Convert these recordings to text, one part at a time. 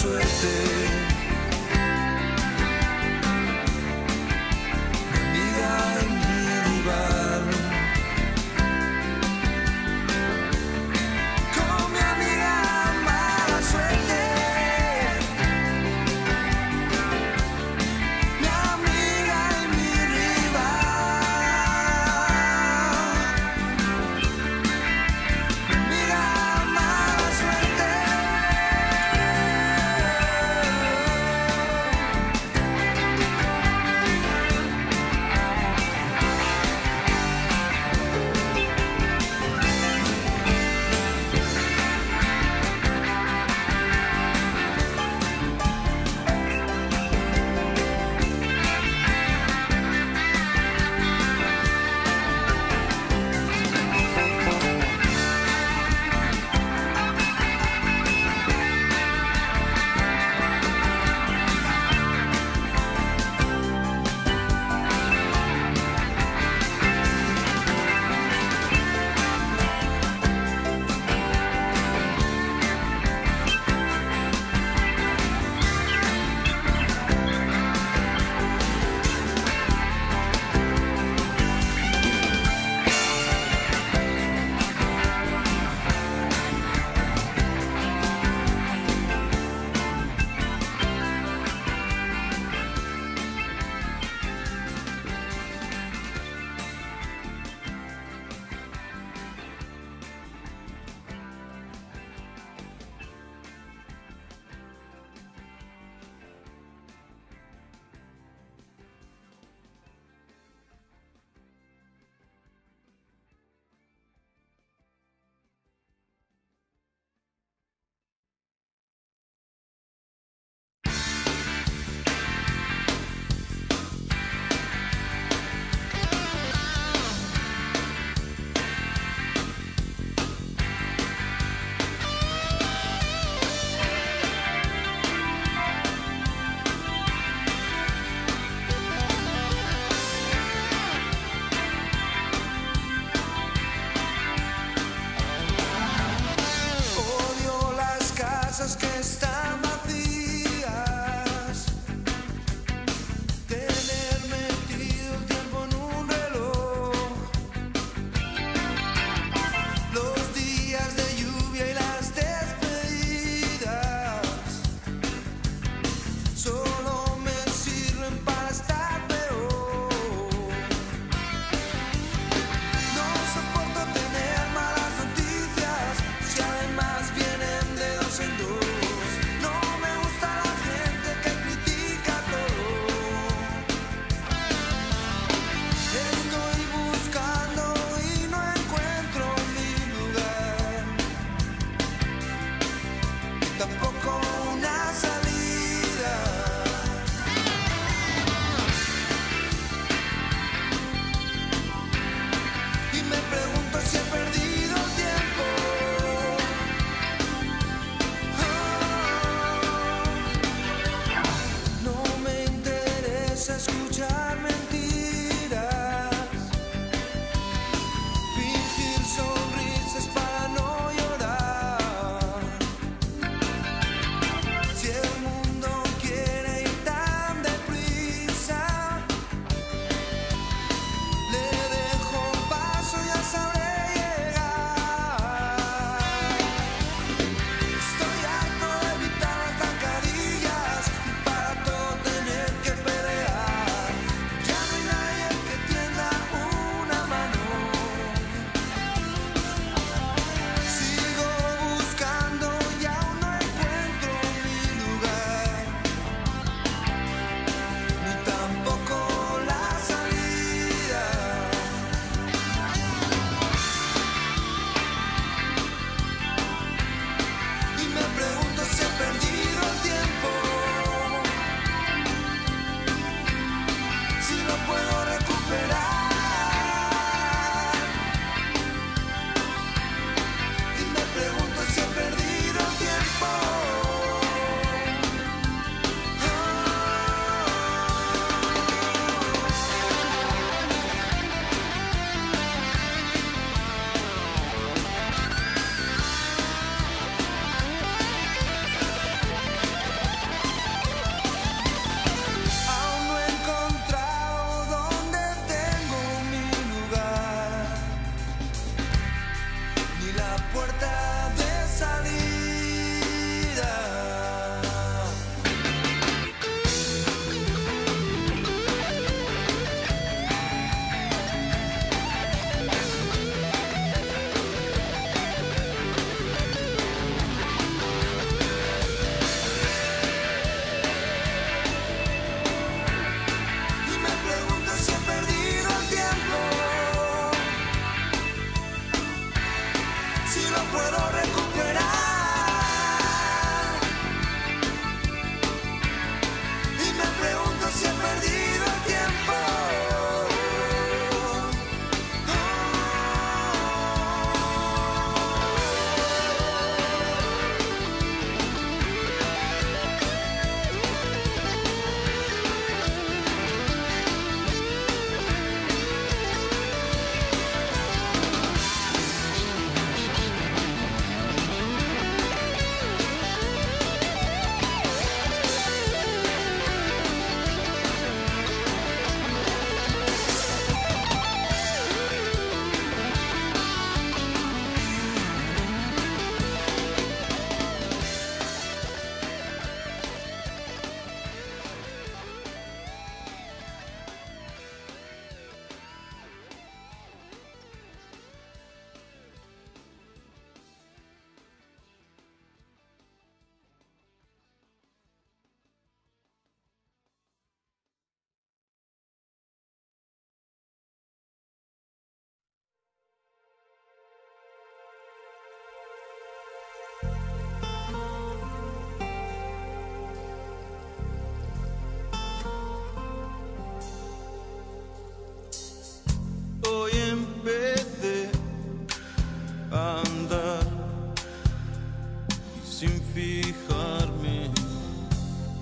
suerte. Mi amiga y mi rival. Con mi amiga mala suerte. Mi amiga y mi rival. Mi amiga mala suerte.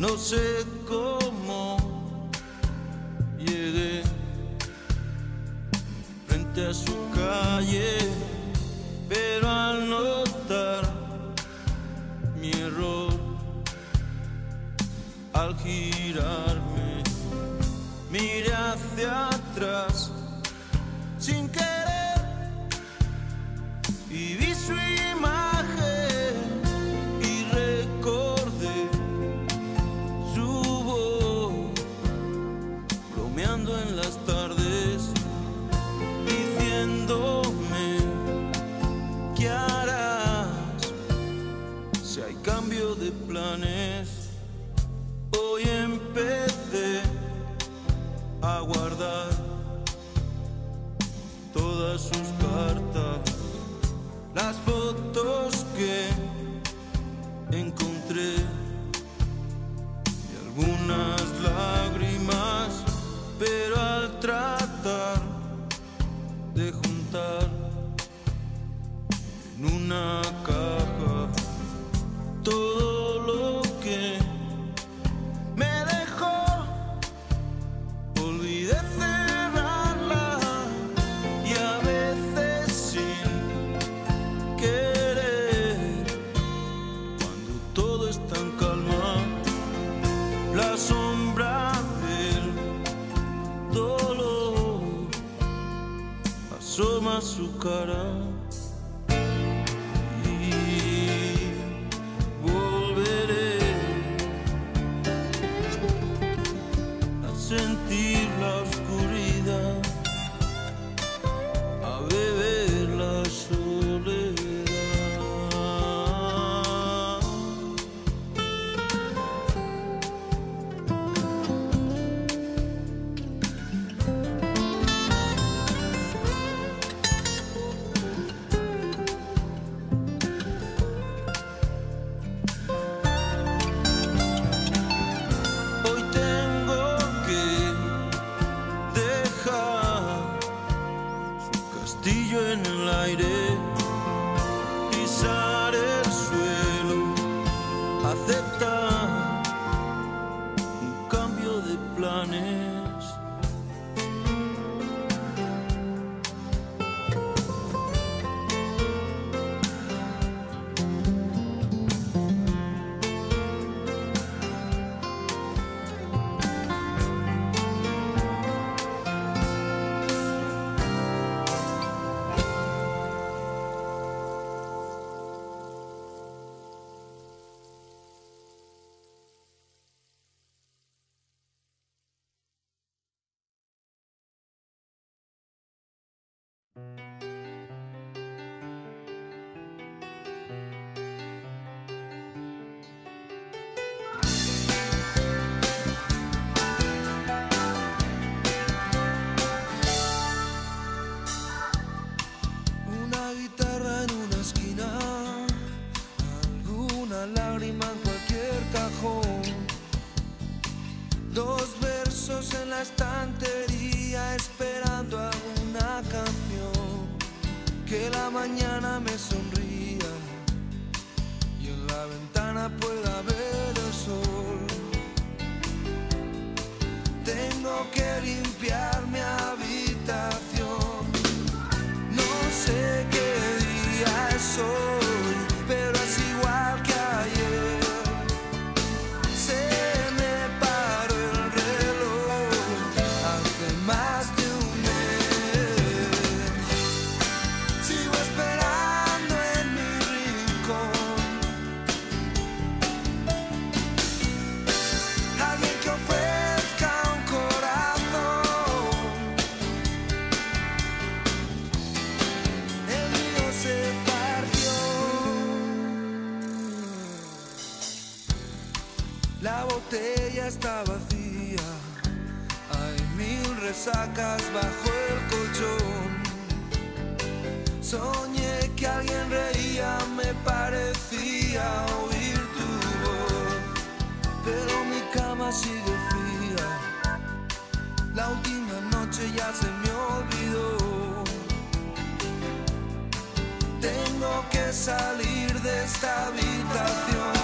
No sé cómo llegué frente a su calle, pero al notar mi error, al girarme, miré hacia atrás sin querer y vi su imagen y recordé su voz, bromeando en las tardes, diciéndome: ¿qué harás si hay cambio de planes? Hoy empecé a guardar todas sus cartas, las fotos que encontré y algunas lágrimas, pero al tratar de juntar en una caja todo lo que me dejó, olvidé cerrarla y a veces sin querer, cuando todo está en calma, la sombra del dolor asoma su cara. Sentir la oscuridad, a beber la soledad. Hoy tengo que dejar su castillo en el aire, pisar el suelo, aceptar un cambio de planes. Una guitarra en una esquina, alguna lágrima en cualquier cajón, dos versos en la estantería esperando alguna canción, que la mañana me sonría y en la ventana pueda ver el sol. Tengo que limpiar mi habitación, no sé qué día es hoy, pero es igual que ayer. Se me paró el reloj hace más de un mes. Sigo esperando en mi rincón alguien que ofrezca un corazón. El mío se partió. La botella está vacía, hay 1000 resacas bajo el colchón. Soñé que alguien reía, me parecía oír tu voz, pero mi cama sigue fría. La última noche ya se me olvidó. Tengo que salir de esta habitación.